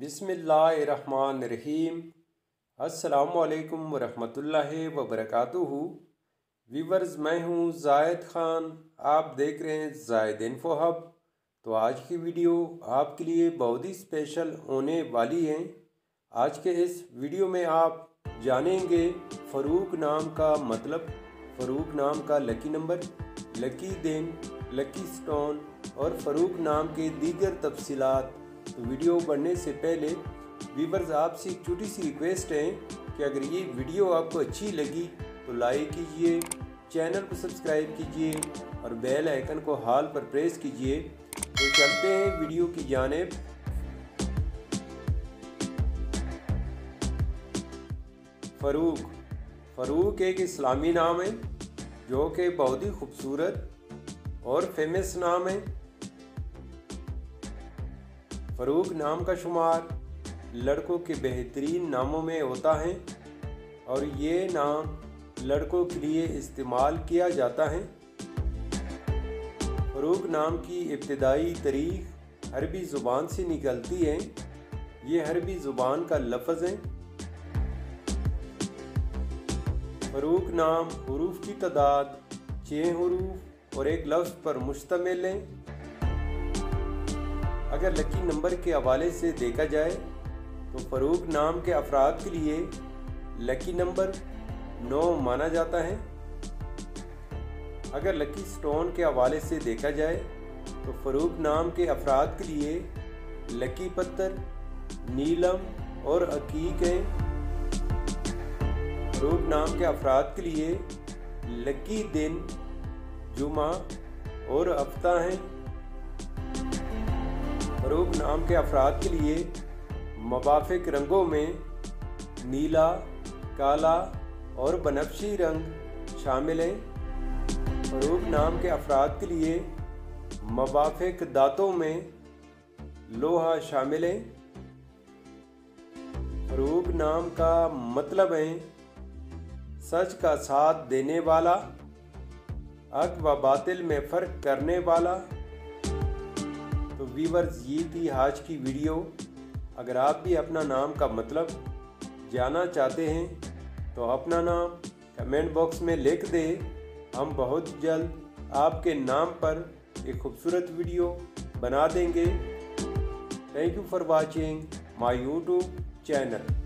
बिस्मिल्लाहिर्रहमानिर्रहीम। अस्सलामुअलैकुम वरहमतुल्लाहि वबरकातुहू। वीवर्स, मैं हूँ जायद ख़ान, आप देख रहे हैं जायद इन्फो हब। तो आज की वीडियो आपके लिए बहुत ही स्पेशल होने वाली है। आज के इस वीडियो में आप जानेंगे फ़रूक नाम का मतलब, फ़रूक नाम का लकी नंबर, लकी दिन, लकी स्टोन और फ़रूक नाम के दीगर तफसीलात। तो वीडियो बढ़ने से पहले व्यूअर्स, आपसे एक छोटी सी रिक्वेस्ट है कि अगर ये वीडियो आपको अच्छी लगी तो लाइक कीजिए, चैनल को सब्सक्राइब कीजिए और बेल आइकन को हाल पर प्रेस कीजिए। तो चलते हैं वीडियो की जानिब। फ़रूक एक इस्लामी नाम है जो कि बहुत ही खूबसूरत और फेमस नाम है। फ़रूक नाम का शुमार लड़कों के बेहतरीन नामों में होता है और ये नाम लड़कों के लिए इस्तेमाल किया जाता है। फ़रूक नाम की इब्तिदाई तारीख़ अरबी ज़ुबान से निकलती है। ये अरबी ज़ुबान का लफ्ज़ है। फ़रूक नाम हुरूफ की तादाद 6 हुरूफ और एक लफ्ज़ पर मुश्तमिल है। अगर लकी नंबर के हवाले से देखा जाए तो फ़रूक नाम के अफराद के लिए लकी नंबर 9 माना जाता है। अगर लकी स्टोन के हवाले से देखा जाए तो फ़रूक नाम के अफराद के लिए लकी पत्थर नीलम और अकीक हैं। फ़रूक नाम के अफराद के लिए लकी दिन जुमा और हफ्ता हैं। फ़रूक नाम के अफराद के लिए मुवाफ़िक रंगों में नीला, काला और बनफशी रंग शामिल हैं। फ़रूक नाम के अफराद के लिए मुवाफ़िक दांतों में लोहा शामिल है। फ़रूक नाम का मतलब है सच का साथ देने वाला, हक व बातिल में फ़र्क करने वाला। तो व्यूअर्स, ये थी आज की वीडियो। अगर आप भी अपना नाम का मतलब जानना चाहते हैं तो अपना नाम कमेंट बॉक्स में लिख दें। हम बहुत जल्द आपके नाम पर एक खूबसूरत वीडियो बना देंगे। Thank you for watching my YouTube channel.